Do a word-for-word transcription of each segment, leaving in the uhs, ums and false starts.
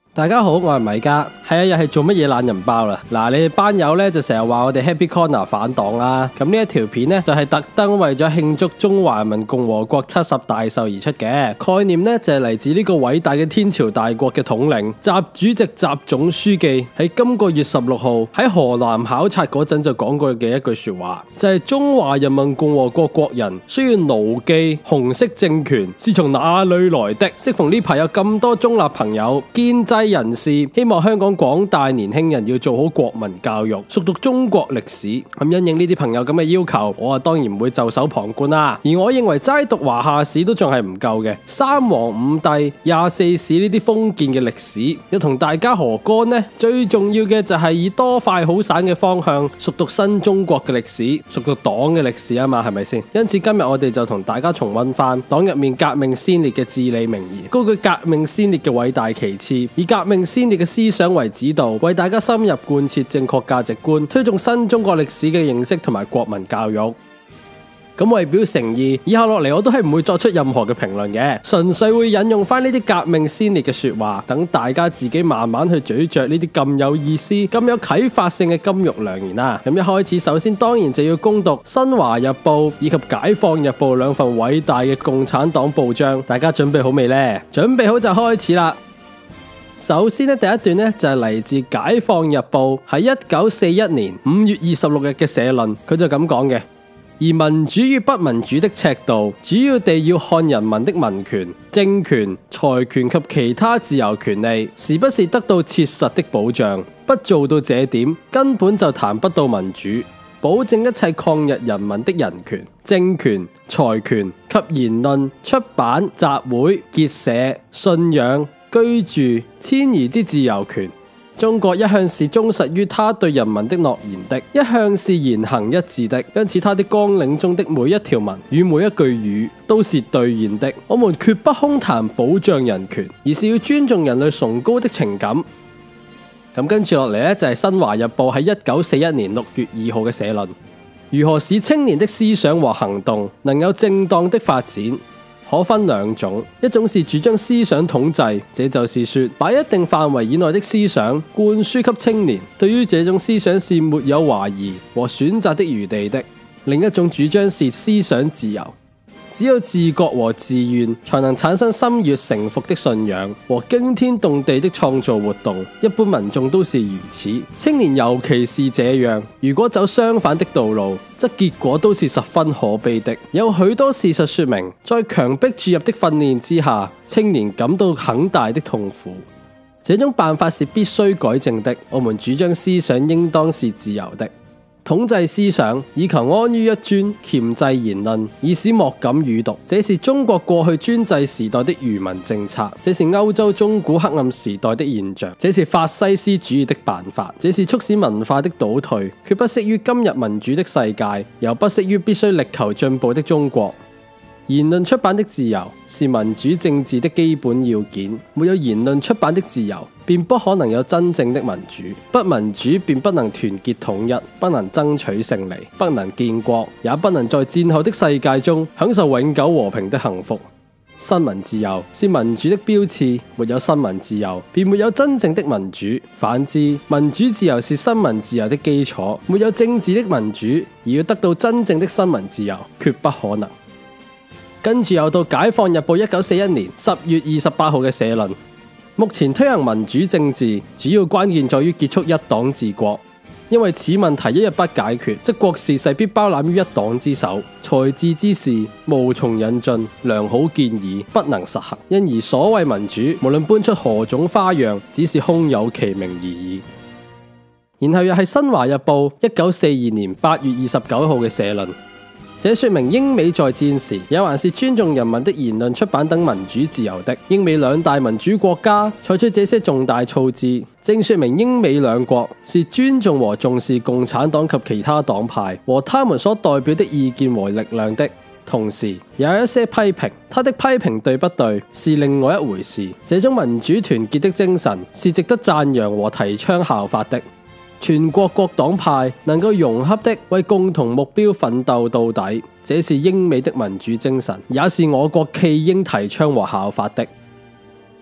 大家好，我係米迦。係啊，又係做乜嘢懶人包啦？嗱，你哋班友咧就成日話我哋 Happy Corner 反黨啦。咁呢一條片呢，就係特登為咗慶祝中華人民共和國七十大壽而出嘅。概念呢，就係嚟自呢個偉大嘅天朝大國嘅統領習主席習總書記喺今個月十六號喺河南考察嗰陣就講過嘅一句說話，就係中華人民共和國國人需要牢記紅色政權是從哪裏來的。適逢呢排有咁多中立朋友建制人士希望香港廣大年輕人要做好國民教育，熟讀中國歷史。咁因應呢啲朋友咁嘅要求，我啊當然唔會袖手旁觀啦。而我認為齋讀華夏史都仲係唔夠嘅，三皇五帝、廿四史呢啲封建嘅歷史要同大家何干呢？最重要嘅就係以多快好省嘅方向熟讀新中國嘅歷史，熟讀黨嘅歷史啊嘛，係咪先？因此今日我哋就同大家重溫翻黨入面革命先烈嘅至理名言，高舉革命先烈嘅偉大旗幟，以革命先烈嘅思想為指導，為大家深入貫徹正確價值觀，推動新中國歷史嘅認識同埋國民教育。咁為表誠意，以下落嚟我都係唔會作出任何嘅評論嘅，純粹會引用翻呢啲革命先烈嘅說話，等大家自己慢慢去咀嚼呢啲咁有意思、咁有啟發性嘅金玉良言啦。咁一開始，首先當然就要恭讀《新華日報》以及《解放日報》兩份偉大嘅共產黨報章，大家準備好未呢？準備好就開始啦。首先呢，第一段呢就係嚟自《解放日報》喺一九四一年五月二十六日嘅社論，佢就咁講嘅。而民主與不民主的尺度，主要地要看人民的民權、政權、財權及其他自由權利是不是得到切實的保障。不做到這點，根本就談不到民主。保證一切抗日人民的人權、政權、財權及言論、出版、集會、結社、信仰、居住、遷移之自由權。中國一向是忠實於他對人民的諾言的，一向是言行一致的，因此他的綱領中的每一條文與每一句語都是兌現的。我們決不空談保障人權，而是要尊重人類崇高的情感。咁跟住落嚟呢，就係《新華日報》喺一九四一年六月二號嘅社論，如何使青年的思想和行動能有正當的發展？可分兩種，一種是主張思想統制，這就是說把一定範圍以內的思想灌輸給青年，對於這種思想是沒有懷疑和選擇的餘地的；另一種主張是思想自由，只有自覺和自願才能產生心悅誠服的信仰和驚天動地的創造活動。一般民眾都是如此，青年尤其是這樣。如果走相反的道路，則結果都是十分可悲的。有許多事實說明，在強迫注入的訓練之下，青年感到很大的痛苦。這種辦法是必須改正的。我們主張思想應當是自由的。統制思想，以求安於一尊；鉗制言論，以使莫敢語獨。這是中國過去專制時代的愚民政策，這是歐洲中古黑暗時代的現象，這是法西斯主義的辦法，這是促使文化的倒退，卻不適於今日民主的世界，又不適於必須力求進步的中國。言論出版的自由是民主政治的基本要件，沒有言論出版的自由，便不可能有真正的民主。不民主便不能團結統一，不能爭取勝利，不能建國，也不能在戰後的世界中享受永久和平的幸福。新聞自由是民主的標誌，沒有新聞自由，便沒有真正的民主。反之，民主自由是新聞自由的基礎，沒有政治的民主，而要得到真正的新聞自由，決不可能。跟住又到《解放日報》一九四一年十月二十八號嘅社論，目前推行民主政治，主要關鍵在於結束一黨治國，因為此問題一日不解決，則國事勢必包攬於一黨之手，才智之事無從引進，良好建議不能實行，因而所謂民主，無論搬出何種花樣，只是空有其名而已。然後又係《新華日報》一九四二年八月二十九號嘅社論。這說明英美在戰時也還是尊重人民的言論出版等民主自由的。英美兩大民主國家採取這些重大措置，正說明英美兩國是尊重和重視共產黨及其他黨派和他們所代表的意見和力量的。同時也有一些批評，他的批評對不對是另外一回事。這種民主團結的精神是值得讚揚和提倡效法的。全國各黨派能夠融洽的為共同目標奮鬥到底，這是英美的民主精神，也是我國冀應提倡和效法的。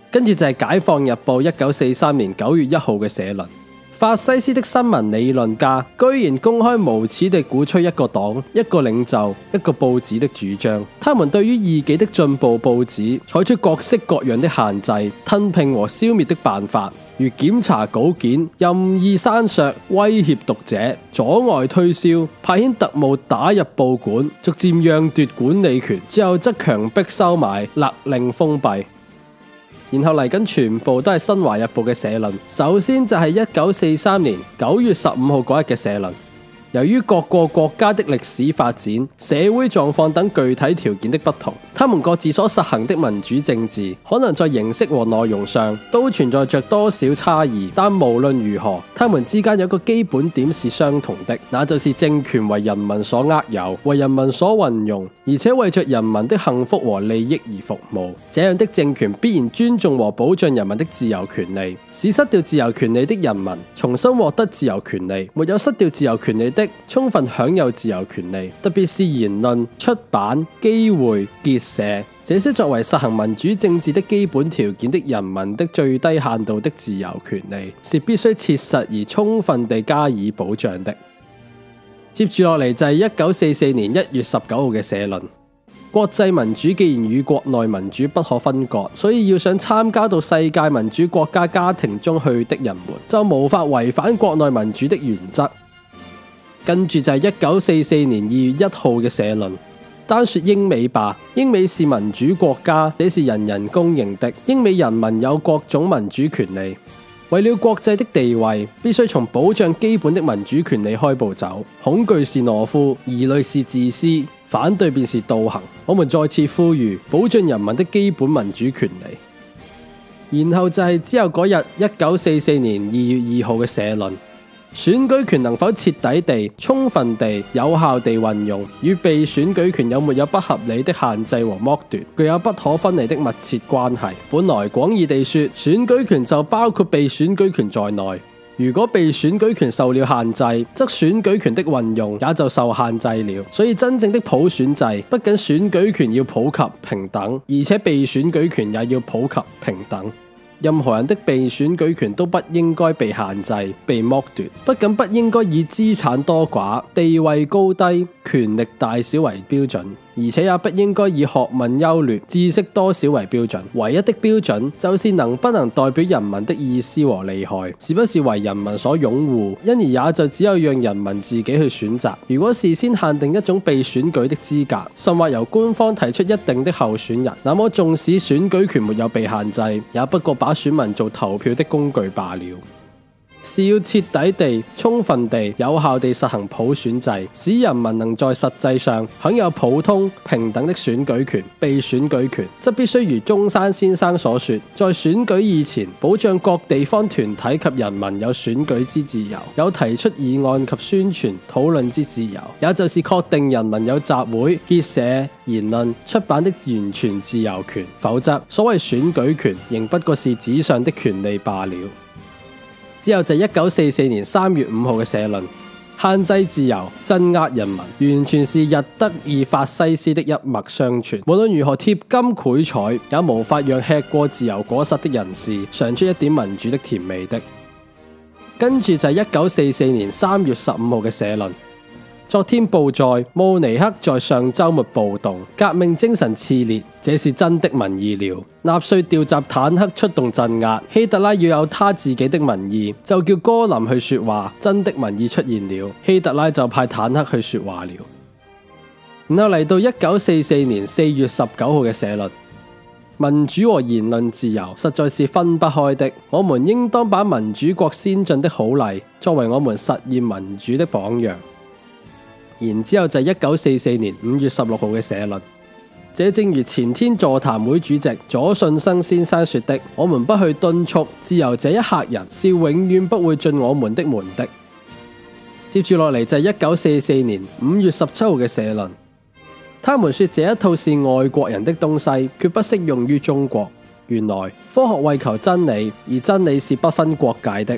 跟住就係《解放日報》一九四三年九月一號嘅社論。法西斯的新聞理論家居然公開無恥地鼓吹一個黨、一個領袖、一個報紙的主張。他們對於異己的進步報紙採取各式各樣的限制、吞併和消滅的辦法，如檢查稿件、任意刪削、威脅讀者、阻礙推銷、派遣特務打入報館，逐漸讓奪管理權，之後則強迫收買、勒令封閉。然後嚟緊全部都係新華日報嘅社論。首先就係一九四三年九月十五號嗰日嘅社論。由於各個國家的歷史發展、社會狀況等具體條件的不同，他們各自所實行的民主政治，可能在形式和內容上都存在着多少差異。但無論如何，他們之間有個基本點是相同的，那就是政權為人民所握有，為人民所運用，而且為着人民的幸福和利益而服務。這樣的政權必然尊重和保障人民的自由權利，使失掉自由權利的人民重新獲得自由權利，沒有失掉自由權利的充分享有自由權利，特別是言論、出版、機會、結社，這些作為實行民主政治的基本條件的人民的最低限度的自由權利，是必須切實而充分地加以保障的。接住落嚟就係一九四四年一月十九號嘅社論。國際民主既然與國內民主不可分割，所以要想參加到世界民主國家家庭中去的人們，就無法違反國內民主的原則。跟住就係一九四四年二月一號嘅社論。單說英美吧，英美是民主國家，這是人人公認的。英美人民有各種民主權利，為了國際的地位，必須從保障基本的民主權利開步走。恐懼是懦夫，疑慮是自私，反對便是倒行。我們再次呼籲保障人民的基本民主權利。然後就係之後嗰日一九四四年二月二號嘅社論。選舉權能否徹底地、充分地、有效地運用，與被選舉權有沒有不合理的限制和剝奪，具有不可分離的密切關係。本來廣義地說，選舉權就包括被選舉權在內。如果被選舉權受了限制，則選舉權的運用也就受限制了。所以真正的普選制，不僅選舉權要普及平等，而且被選舉權也要普及平等。任何人的被選舉權都不應該被限制、被剝奪，不僅不應該以資產多寡、地位高低、權力大小為標準，而且也不應該以學問優劣、知識多少為標準。唯一的標準就是能不能代表人民的意思和利害，是不是為人民所擁護，因而也就只有讓人民自己去選擇。如果事先限定一種被選舉的資格，甚或由官方提出一定的候選人，那麼縱使選舉權沒有被限制，也不過把選民做投票的工具罷了。是要徹底地、充分地、有效地實行普選制，使人民能在實際上享有普通平等的選舉權。被選舉權則必須如中山先生所說，在選舉以前，保障各地方團體及人民有選舉之自由，有提出議案及宣傳討論之自由，也就是確定人民有集會、結社、言論、出版的完全自由權。否則，所謂選舉權仍不過是紙上的權利罷了。之後就係一九四四年三月五號嘅社論，限制自由、鎮壓人民，完全是日德意法西斯的一脈相傳。無論如何貼金繪彩，也無法讓吃過自由果實的人士嘗出一點民主的甜味的。跟住就係一九四四年三月十五號嘅社論。昨天報載慕尼黑在上週末暴動，革命精神熾烈，這是真的民意了。納粹調集坦克出動鎮壓，希特拉要有他自己的民意，就叫戈林去說話，真的民意出現了，希特拉就派坦克去說話了。然後嚟到一九四四年四月十九號嘅社論，民主和言論自由實在是分不開的，我們應當把民主國先進的好例作為我們實現民主的榜樣。然之後就係一九四四年五月十六號嘅社論，這正如前天座談會主席左舜生先生說的，我們不去敦促自由這一客人是永遠不會進我們的門的。接住落嚟就係一九四四年五月十七號嘅社論，他們說這一套是外國人的東西，決不適用於中國。原來科學為求真理，而真理是不分國界的。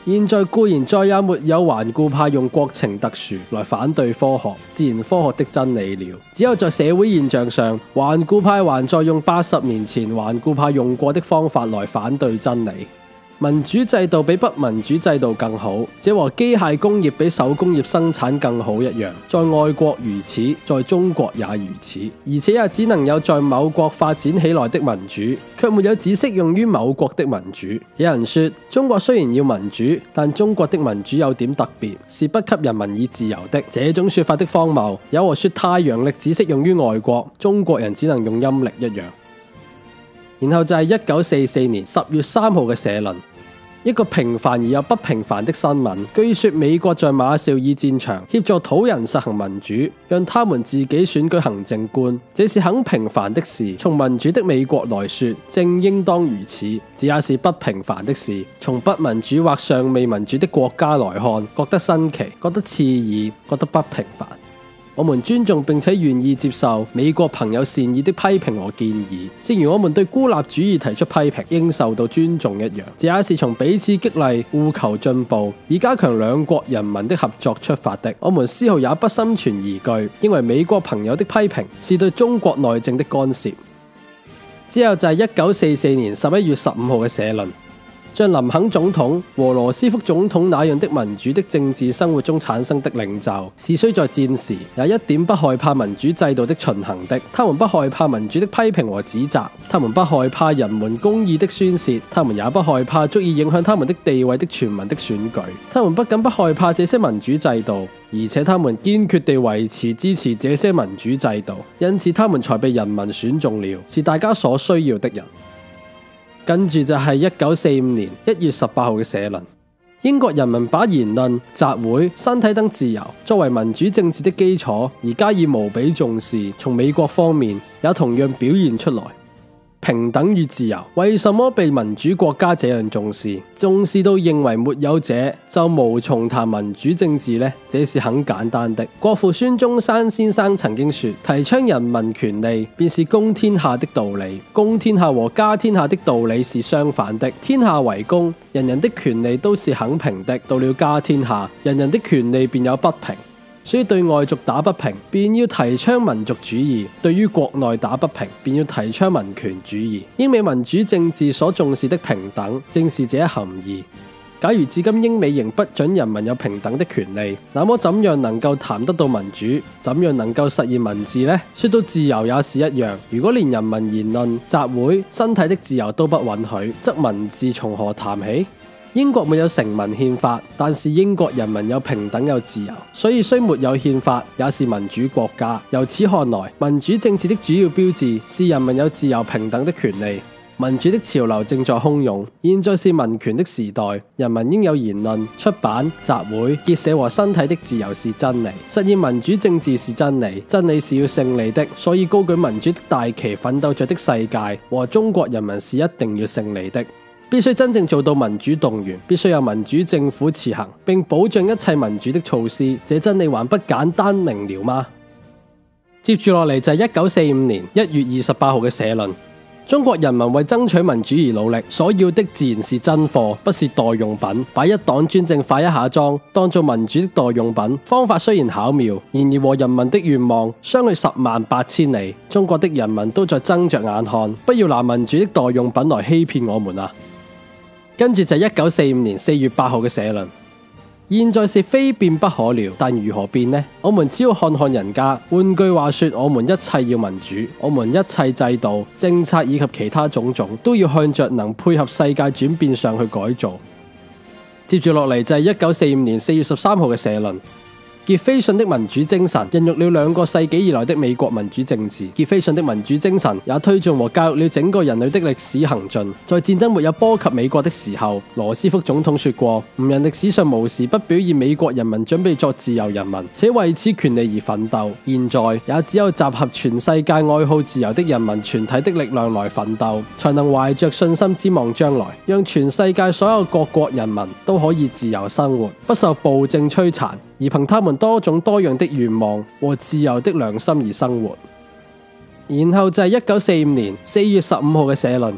現在固然再也沒有頑固派用國情特殊來反對科學、自然科學的真理了，只有在社會現象上，頑固派還在用八十年前頑固派用過的方法來反對真理。民主制度比不民主制度更好，這和機械工業比手工業生產更好一樣，在外國如此，在中國也如此，而且也只能有在某國發展起來的民主，卻沒有只適用於某國的民主。有人說，中國雖然要民主，但中國的民主有點特別，是不給人民以自由的。這種說法的荒謬，有和說太陽力只適用於外國，中國人只能用陰力一樣。然後就係一九四四年十月三號嘅社論，一個平凡而又不平凡的新聞。據說美國在馬紹爾戰場協助土人實行民主，讓他們自己選舉行政官，這是很平凡的事。從民主的美國來說，正應當如此。這也是不平凡的事。從不民主或尚未民主的國家來看，覺得新奇，覺得刺耳，覺得不平凡。我們尊重並且願意接受美國朋友善意的批評和建議，正如我們對孤立主義提出批評應受到尊重一樣。這也是從彼此激勵、互求進步，以加強兩國人民的合作出發的。我們絲毫也不心存疑懼，認為美國朋友的批評是對中國內政的干涉。之後就係一九四四年十一月十五號嘅社論。像林肯總統和羅斯福總統那樣的民主的政治生活中產生的領袖，是需在戰時也一點不害怕民主制度的循行的。他們不害怕民主的批評和指責，他們不害怕人們公義的宣洩，他們也不害怕足以影響他們的地位的全民的選舉。他們不僅不害怕這些民主制度，而且他們堅決地維持支持這些民主制度，因此他們才被人民選中了，是大家所需要的人。跟住就係一九四五年一月十八號嘅社論，英國人民把言論、集會、身體等自由作為民主政治的基礎，而加以無比重視。從美國方面也同樣表現出來。平等與自由為什麼被民主國家這樣重視？重視到認為沒有這就無從談民主政治呢？這是很簡單的。國父孫中山先生曾經說，提倡人民權利便是公天下的道理，公天下和家天下的道理是相反的。天下為公，人人的權利都是肯平的，到了家天下，人人的權利便有不平。所以對外族打不平，便要提倡民族主義；對於國內打不平，便要提倡民權主義。英美民主政治所重視的平等，正是這含義。假如至今英美仍不准人民有平等的權利，那麼怎樣能夠談得到民主？怎樣能夠實現民治呢？說到自由也是一樣，如果連人民言論、集會、身體的自由都不允許，則民治從何談起？英國沒有成文憲法，但是英國人民有平等有自由，所以雖沒有憲法，也是民主國家。由此看來，民主政治的主要標誌是人民有自由平等的權利。民主的潮流正在洶湧，現在是民權的時代，人民應有言論、出版、集會、結社和身體的自由是真理，實現民主政治是真理，真理是要勝利的，所以高舉民主的大旗奮鬥着的世界和中國人民是一定要勝利的。必須真正做到民主動員，必須有民主政府持行，並保障一切民主的措施。這真理還不簡單明了嗎？接住落嚟就係一九四五年一月二十八號嘅社論。中國人民為爭取民主而努力，所要的自然是真貨，不是代用品。把一黨專政化一下裝，當做民主的代用品，方法雖然巧妙，然而和人民的願望相去十萬八千里。中國的人民都在睜着眼看，不要拿民主的代用品來欺騙我們啊！跟住就係一九四五年四月八號嘅社論。現在是非變不可了，但如何變呢？我們只要看看人家。換句話說，我們一切要民主，我們一切制度、政策以及其他種種都要向着能配合世界轉變上去改造。接住落嚟就係一九四五年四月十三號嘅社論。傑斐遜的民主精神孕育了兩個世紀以來的美國民主政治。傑斐遜的民主精神也推進和教育了整個人類的歷史行進。在戰爭沒有波及美國的時候，羅斯福總統說過：吾人歷史上無時不表現美國人民準備作自由人民，且為此權利而奮鬥。現在也只有集合全世界愛好自由的人民全體的力量來奮鬥，才能懷着信心之望將來，讓全世界所有各國人民都可以自由生活，不受暴政摧殘，而憑他們多種多樣的願望和自由的良心而生活。然後就係一九四五年四月十五號嘅社論。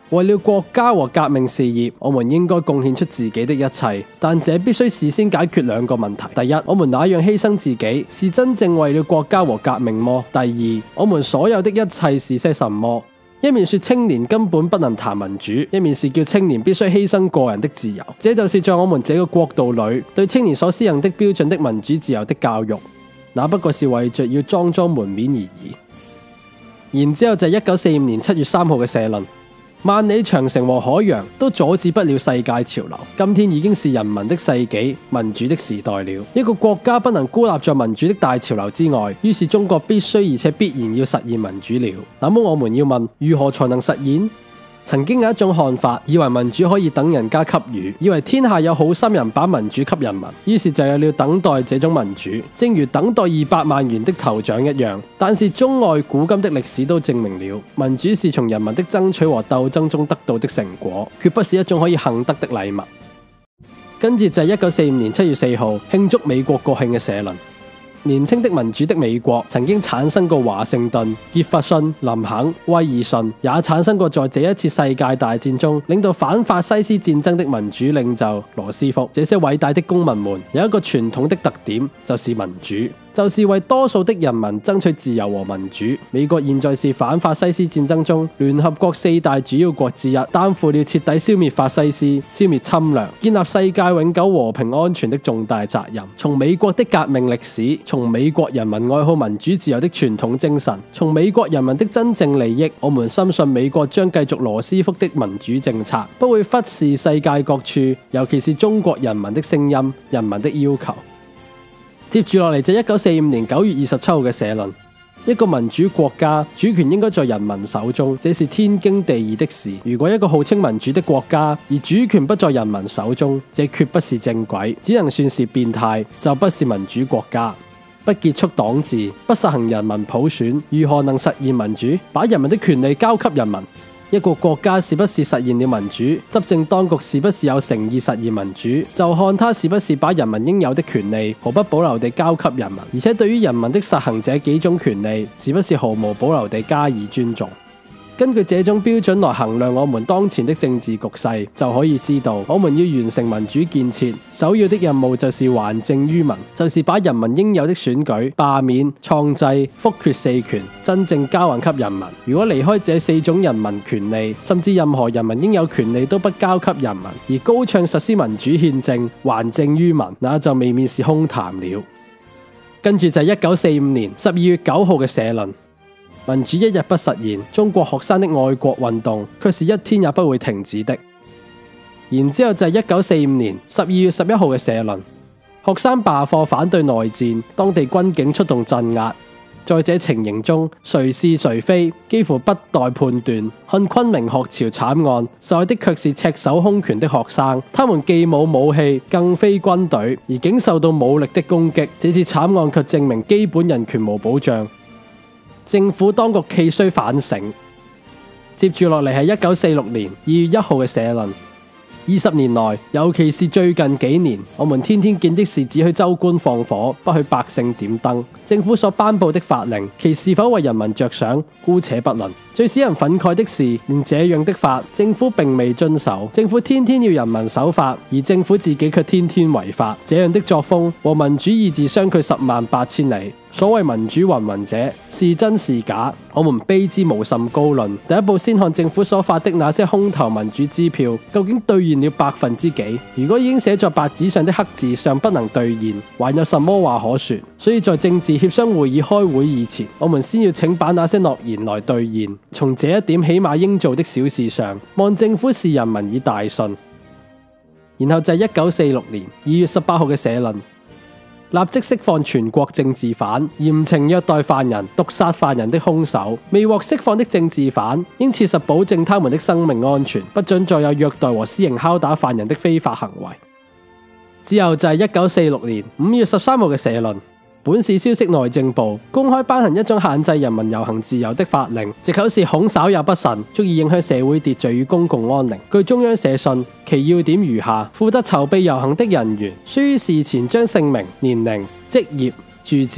為了國家和革命事業，我們應該貢獻出自己的一切，但這必須事先解決兩個問題。第一，我們那樣犧牲自己是真正為了國家和革命麼？第二，我們所有的一切是些什麼？一面說青年根本不能談民主，一面是叫青年必須犧牲個人的自由。這就是在我們這個國度裏對青年所施行的標準的民主自由的教育，那不過是為着要裝裝門面而已。然之後就係一九四五年七月三號嘅社論。萬里長城和海洋都阻止不了世界潮流，今天已經是人民的世紀、民主的時代了。一個國家不能孤立在民主的大潮流之外，於是中國必須而且必然要實現民主了。那麼我們要問，如何才能實現？曾經有一種看法，以為民主可以等人家給予，以為天下有好心人把民主給人民，於是就有了等待這種民主，正如等待二百萬元的頭獎一樣。但是中外古今的歷史都證明了，民主是從人民的爭取和鬥爭中得到的成果，絕不是一種可以幸得的禮物。跟住就係一九四五年七月四號慶祝美國國慶嘅社論。年輕的民主的美國曾經產生過華盛頓、傑弗遜、林肯、威爾遜，也產生過在這一次世界大戰中領導反法西斯戰爭的民主領袖羅斯福。這些偉大的公民們有一個傳統的特點，就是民主，就是為多數的人民爭取自由和民主。美國現在是反法西斯戰爭中聯合國四大主要國之一，擔負了徹底消滅法西斯、消滅侵略、建立世界永久和平安全的重大責任。從美國的革命歷史，從美國人民愛好民主自由的傳統精神，從美國人民的真正利益，我們深信美國將繼續羅斯福的民主政策，不會忽視世界各處，尤其是中國人民的聲音、人民的要求。接住落嚟就一九四五年九月二十七號嘅社論。一個民主國家主權應該在人民手中，這是天經地義的事。如果一個號稱民主的國家而主權不在人民手中，這絕不是正軌，只能算是變態，就不是民主國家。不結束黨治，不實行人民普選，如何能實現民主？把人民的權利交給人民。一個國家是不是實現了民主，執政當局是不是有誠意實現民主，就看他是不是把人民應有的權利毫不保留地交給人民，而且對於人民的實行這幾種權利，是不是毫無保留地加以尊重。根據這種標準來衡量我們當前的政治局勢，就可以知道我們要完成民主建設，首要的任務就是還政於民，就是把人民應有的選舉、罷免、創制、複決四權真正交還給人民。如果離開這四種人民權利，甚至任何人民應有權利都不交給人民，而高唱實施民主憲政、還政於民，那就未免是空談了。跟住就係一九四五年十二月九號嘅社論。民主一日不實現，中國學生的愛國運動卻是一天也不會停止的。然之後就係一九四五年十二月十一號嘅社論，學生罷課反對內戰，當地軍警出動鎮壓。在這情形中，誰是誰非幾乎不待判斷。看昆明學潮慘案，受害的卻是赤手空拳的學生，他們既冇武器，更非軍隊，而竟受到武力的攻擊。這次慘案卻證明基本人權無保障。政府當局冀須反省。接住落嚟係一九四六年二月一號嘅社論。二十年來，尤其是最近幾年，我們天天見的是只許州官放火，不許百姓點燈。政府所頒布的法令，其是否為人民着想，姑且不論。最使人憤慨的是，連這樣的法，政府並未遵守。政府天天要人民守法，而政府自己卻天天違法。這樣的作風和民主意志相距十萬八千里。所謂民主云云者，是真是假，我們卑之無甚高論。第一步先看政府所發的那些空頭民主支票，究竟兌現了百分之幾？如果已經寫在白紙上的黑字尚不能兌現，還有什麼話可說？所以在政治協商會議開會以前，我們先要請把那些諾言來兌現。從這一點起碼應做的小事上，望政府視人民以大信。然後就係一九四六年二月十八號嘅社論。立即釋放全國政治犯，嚴懲虐待犯人、毒殺犯人的兇手。未獲釋放的政治犯，應切實保證他們的生命安全，不准再有虐待和私刑拷打犯人的非法行為。之後就係一九四六年五月十三號嘅社論。本市消息內政部公開頒行一種限制人民遊行自由的法令，藉口是恐稍有不慎，足以影響社會秩序與公共安寧。據中央社信，其要點如下：負責籌備遊行的人員，須於事前將姓名、年齡、職業、住址、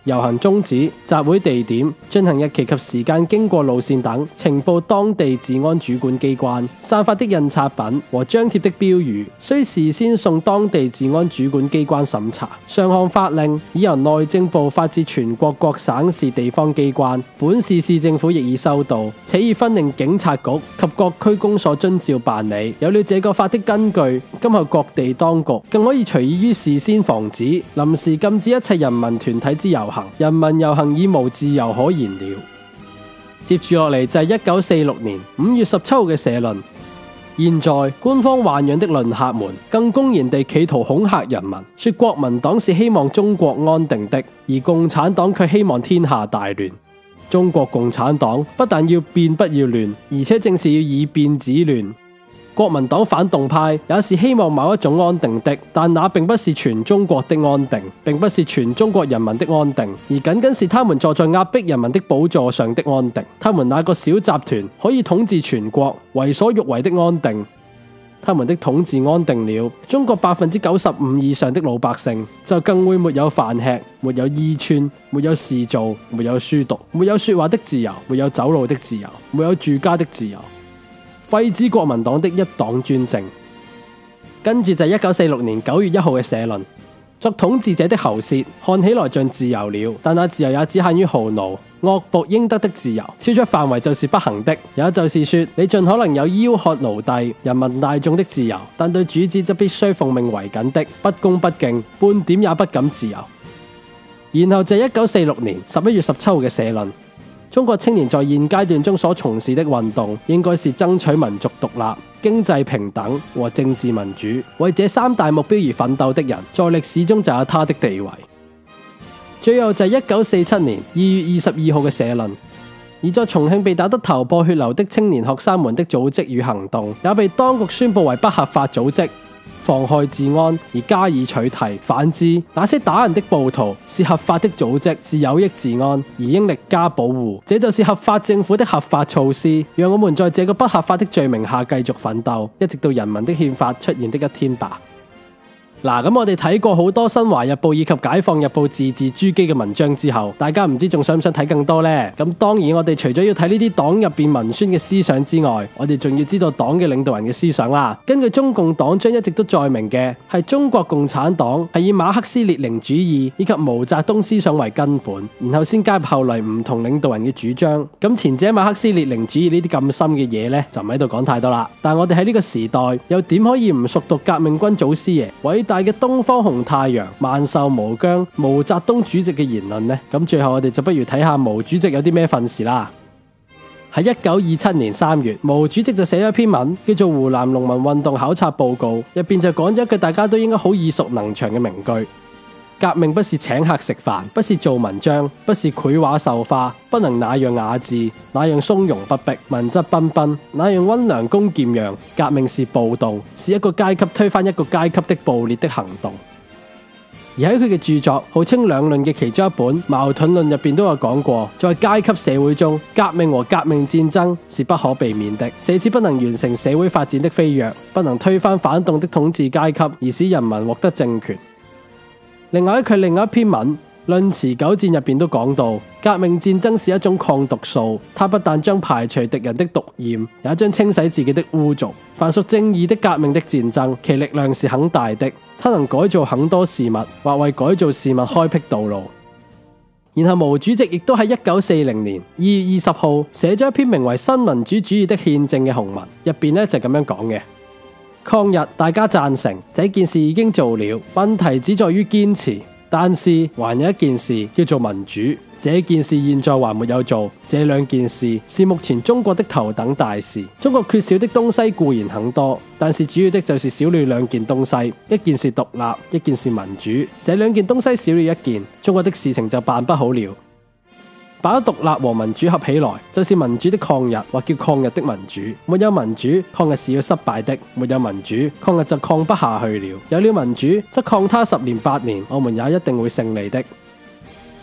遊行宗旨、集會地點、進行日期及時間、經過路線等，呈報當地治安主管機關。散發的印刷品和張貼的標語，需事先送當地治安主管機關審查。上項法令已由內政部發至全國各省市地方機關，本市市政府亦已收到，且已分令警察局及各區公所遵照辦理。有了這個法的根據，今後各地當局更可以隨意於事先防止、臨時禁止一切人民團體之遊行。人民遊行已無自由可言了。接住落嚟就係一九四六年五月十七號嘅社論。現在官方豢養的論客們更公然地企圖恐嚇人民，說國民黨是希望中國安定的，而共產黨卻希望天下大亂。中國共產黨不但要變不要亂，而且正是要以變止亂。國民黨反動派也是希望某一種安定的，但那並不是全中國的安定，並不是全中國人民的安定，而僅僅是他們坐在壓迫人民的寶座上的安定。他們那個小集團可以統治全國，為所欲為的安定。他們的統治安定了，中國百分之九十五以上的老百姓就更會沒有飯吃，沒有衣穿，沒有事做，沒有書讀，沒有說話的自由，沒有走路的自由，沒有住家的自由。廢止國民黨的一黨專政。跟住就係一九四六年九月一號嘅社論。作統治者的喉舌看起來像自由了，但那自由也只限於豪奴惡僕應得的自由，超出範圍就是不行的。也就是說，你盡可能有吆喝奴隸、人民大眾的自由，但對主子則必須奉命為緊的，不恭不敬，半點也不敢自由。然後就係一九四六年十一月十七號嘅社論。中國青年在現階段中所從事的運動，應該是爭取民族獨立、經濟平等和政治民主。為這三大目標而奮鬥的人，在歷史中就有他的地位。最後就係一九四七年二月二十二號嘅社論。而在重慶被打得頭破血流的青年學生們的組織與行動，也被當局宣布為不合法組織，妨害治安而加以取締。反之，那些打人的暴徒是合法的組織，是有益治安而應力加保護。這就是合法政府的合法措施，讓我們在這個不合法的罪名下繼續奮鬥，一直到人民的憲法出現的一天吧。嗱，咁我哋睇過好多《新華日報》以及《解放日報》自治珠璣嘅文章之後，大家唔知仲想唔想睇更多呢？咁當然，我哋除咗要睇呢啲黨入邊文宣嘅思想之外，我哋仲要知道黨嘅領導人嘅思想啦。根據中共黨章一直都載明嘅，係中國共產黨係以馬克思列寧主義以及毛澤東思想為根本，然後先加入後嚟唔同領導人嘅主張。咁前者馬克思列寧主義呢啲咁深嘅嘢呢，就唔喺度講太多啦。但我哋喺呢個時代，又點可以唔熟讀革命軍祖師爺偉大嘅東方紅太陽萬壽無疆毛澤東主席嘅言論呢？咁最後我哋就不如睇下毛主席有啲咩訓示啦。喺一九二七年三月，毛主席就寫咗一篇文，叫做《湖南農民運動考察報告》，入邊就講咗一句大家都應該好耳熟能詳嘅名句：革命不是請客食飯，不是做文章，不是繪畫繡花，不能那樣雅致，那樣從容不迫，文質彬彬，那樣溫良恭儉讓。革命是暴動，是一個階級推翻一個階級的暴烈的行動。而喺佢嘅著作號稱兩論嘅其中一本《矛盾論》入邊都有講過，在階級社會中，革命和革命戰爭是不可避免的，這次不能完成社會發展的飛躍，不能推翻反動的統治階級，而使人民獲得政權。另外喺佢另外一篇文《論持久戰》入邊都講到，革命戰爭是一種抗毒素，它不但將排除敵人的毒焰，也將清洗自己的污濁。凡屬正義的革命的戰爭，其力量是很大的，它能改造很多事物，或為改造事物開闢道路。然後毛主席亦都喺一九四零年二月二十號寫咗一篇名為《新民主主義的憲政》嘅雄文，入邊咧就咁樣講嘅。抗日大家贊成，這件事已經做了，問題只在於堅持。但是還有一件事叫做民主，這件事現在還沒有做。這兩件事是目前中國的頭等大事。中國缺少的東西固然很多，但是主要的就是少了兩件東西，一件是獨立，一件是民主。這兩件東西少了一件，中國的事情就辦不好了。把獨立和民主合起來，就是民主的抗日，或叫抗日的民主。沒有民主，抗日是要失敗的；沒有民主，抗日就抗不下去了。有了民主，則抗他十年八年，我們也一定會勝利的。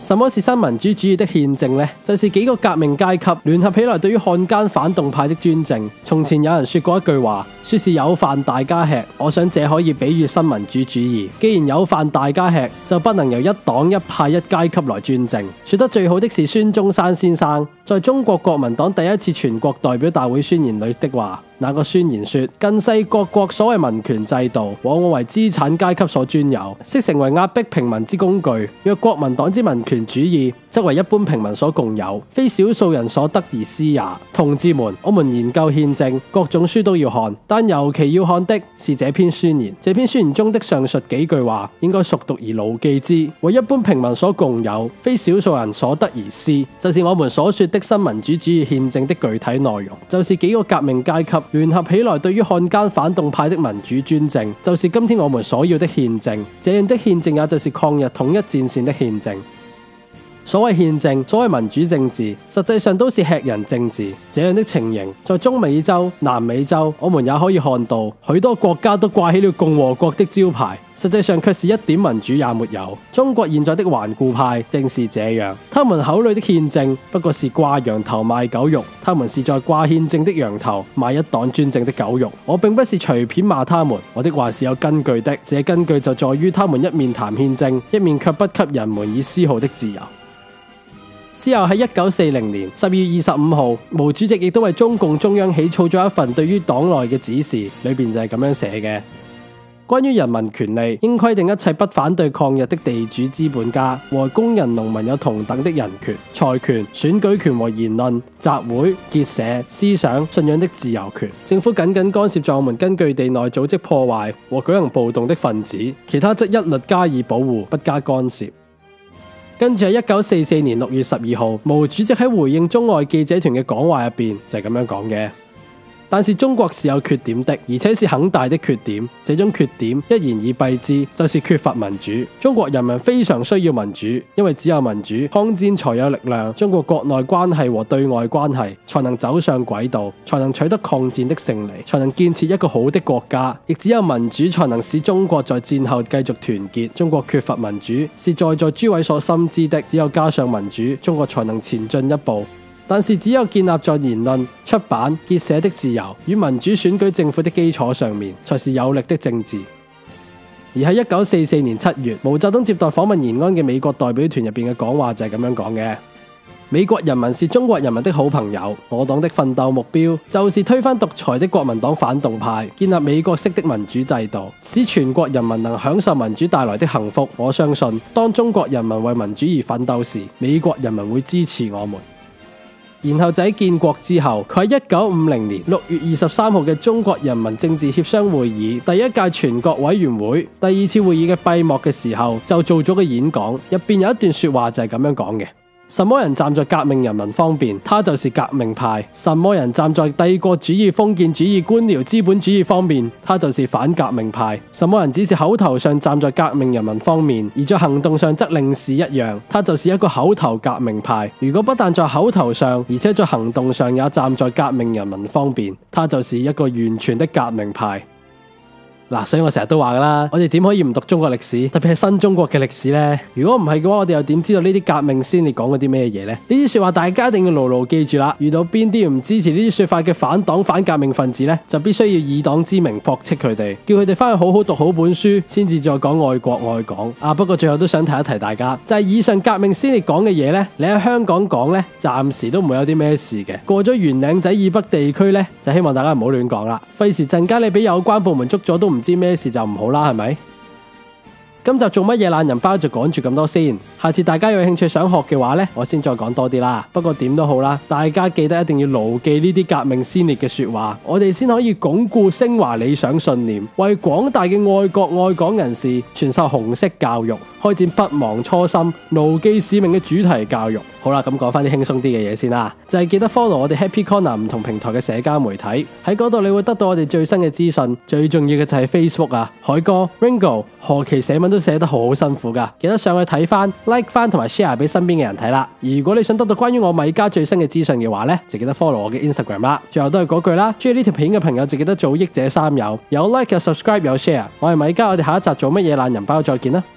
什麼是新民主主義的憲政呢？就是幾個革命階級聯合起來對於漢奸反動派的專政。從前有人說過一句話，說是有飯大家吃。我想這可以比喻新民主主義。既然有飯大家吃，就不能由一黨一派一階級來專政。說得最好的是孫中山先生在中國國民黨第一次全國代表大會宣言裏的話。那個宣言說，近世各國所謂民權制度往往為資產階級所專有，悉成為壓迫平民之工具。若國民黨之民權主義，則為一般平民所共有，非少數人所得而私也。同志們，我們研究憲政，各種書都要看，但尤其要看的是這篇宣言。這篇宣言中的上述幾句話，應該熟讀而牢記之，為一般平民所共有，非少數人所得而私，就是我們所說的新民主主義憲政的具體內容，就是幾個革命階級聯合起來對於漢奸反動派的民主專政，就是今天我們所要的憲政。這樣的憲政也就是抗日統一戰線的憲政。所謂憲政，所謂民主政治，實際上都是吃人政治。這樣的情形，在中美洲、南美洲，我們也可以看到，許多國家都掛起了共和國的招牌，實際上卻是一點民主也沒有。中國現在的頑固派正是這樣，他們口裏的憲政不過是掛羊頭賣狗肉，他們是在掛憲政的羊頭賣一黨專政的狗肉。我並不是隨便罵他們，我的話是有根據的，這根據就在於他們一面談憲政，一面卻不給人們以絲毫的自由。之後喺一九四零年十二月二十五號，毛主席亦都為中共中央起草咗一份對於黨內嘅指示，裏邊就係咁樣寫嘅：關於人民權利，應規定一切不反對抗日的地主資本家和工人農民有同等的人權、財權、選舉權和言論、集會、結社、思想、信仰的自由權。政府僅僅干涉在我們根據地內組織破壞和舉行暴動的分子，其他則一律加以保護，不加干涉。跟住喺一九四四年六月十二號，毛主席喺回應中外記者團嘅講話入邊就係咁樣講嘅。但是中國是有缺點的，而且是很大的缺點。這種缺點一言以蔽之，就是缺乏民主。中國人民非常需要民主，因為只有民主，抗戰才有力量。中國國內關係和對外關係才能走上軌道，才能取得抗戰的勝利，才能建設一個好的國家。亦只有民主才能使中國在戰後繼續團結。中國缺乏民主，是在座諸位所深知的。只有加上民主，中國才能前進一步。但是只有建立在言論、出版、結社的自由與民主選舉政府的基礎上面，才是有力的政治。而喺一九四四年七月，毛澤東接待訪問延安嘅美國代表團入邊嘅講話就係咁樣講嘅：美國人民是中國人民的好朋友，我黨的奮鬥目標就是推翻獨裁的國民黨反動派，建立美國式的民主制度，使全國人民能享受民主帶來的幸福。我相信，當中國人民為民主而奮鬥時，美國人民會支持我們。然後就喺建國之後，佢喺一九五零年六月二十三號嘅中國人民政治協商會議第一屆全國委員會第二次會議嘅閉幕嘅時候，就做咗個演講，入邊有一段說話就係咁樣講嘅：什麼人站在革命人民方面，他就是革命派；什麼人站在帝國主義、封建主義、官僚資本主義方面，他就是反革命派；什麼人只是口頭上站在革命人民方面，而在行動上則另是一樣，他就是一個口頭革命派。如果不但在口頭上，而且在行動上也站在革命人民方面，他就是一個完全的革命派。嗱，所以我成日都話噶啦，我哋點可以唔讀中國歷史，特別係新中國嘅歷史呢？如果唔係嘅話，我哋又點知道呢啲革命先烈講嗰啲咩嘢呢？呢啲說話大家一定要牢牢記住啦。遇到邊啲唔支持呢啲說法嘅反黨反革命分子呢，就必須要以黨之名駁斥佢哋，叫佢哋翻去好好讀好本書，先至再講愛國愛港。啊，不過最後都想提一提大家，就係以上革命先烈講嘅嘢呢，你喺香港講呢，暫時都唔會有啲咩事嘅。過咗圓嶺仔以北地區呢，就希望大家唔好亂講啦，費事陣間你俾有關部門捉咗都唔知咩事就唔好啦，係咪？今集做乜嘢懶人包就講住咁多先，下次大家有興趣想學嘅話呢，我先再講多啲啦。不過點都好啦，大家記得一定要牢記呢啲革命先烈嘅說話，我哋先可以鞏固升華理想信念，為廣大嘅愛國愛港人士傳授紅色教育，開展不忘初心、牢記使命嘅主題教育。好啦，咁講翻啲輕鬆啲嘅嘢先啦，就係記得 follow 我哋 Happy Corner 唔同平台嘅社交媒體，喺嗰度你會得到我哋最新嘅資訊。最重要嘅就係 Facebook 啊，海哥、Ringo、何其寫文都寫得好好辛苦噶，記得上去睇翻、like 翻同埋 share 俾身邊嘅人睇啦。如果你想得到關於我米家最新嘅資訊嘅話呢，就記得 follow 我嘅 Instagram 啦。最後都係嗰句啦，中意呢條片嘅朋友就記得做益者三友，有 like 有 subscribe 有 share。我係米家，我哋下一集做乜嘢懶人包再見啦。